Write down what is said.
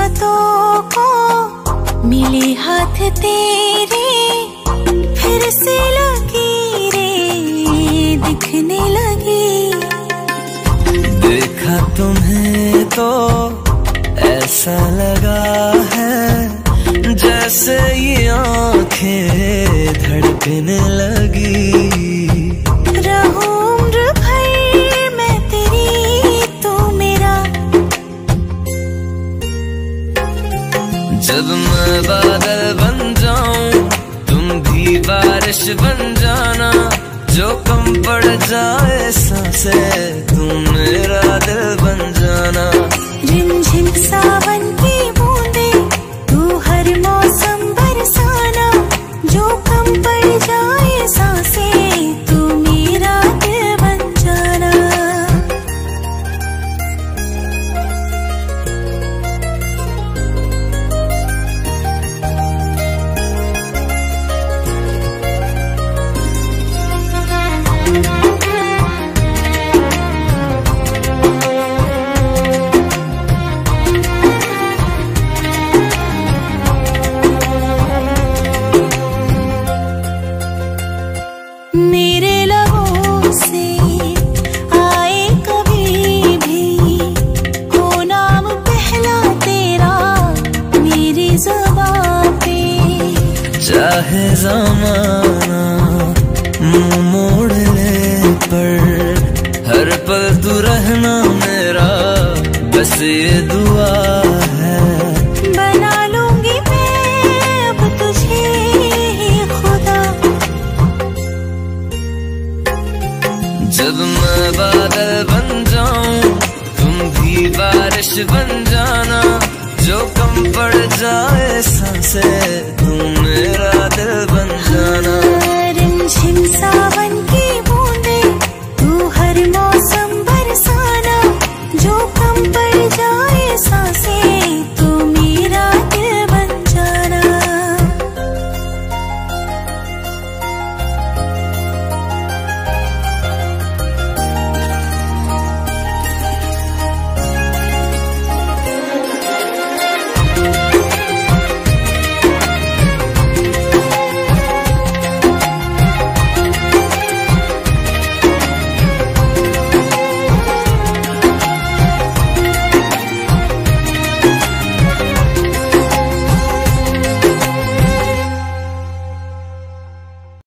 रातों को मिले हाथ तेरे, फिर से लकीरें दिखने लगी। देखा तुम्हें तो ऐसा लगा है जैसे ये आंखें धड़कने लगी। रहूं उम्र भर मैं तेरी, तू मेरा। जब मैं बादल बन जाऊं तुम भी बारिश बन जाना, जो कम पड़ जाए सांसें तुम मेरा दिल बन जाना। रिमझिम सावन की बूंदे तू हर मौसम बरसाना, जो कम पड़ जाए सांसें तू मेरा दिल बन जाना। मेरे लबों से आए कभी भी हो नाम पहला तेरा मेरी ज़ुबां पे। चाहे ज़माना मुंह मोड़ ले पर हर पल तू रहना मेरा, बस ये दुआ है। बना लूंगी मैं अब तुझे खुदा। जब मैं बादल बन जाऊं तुम भी बारिश बन जाना, जो कम पड़ जाए सांसें तुम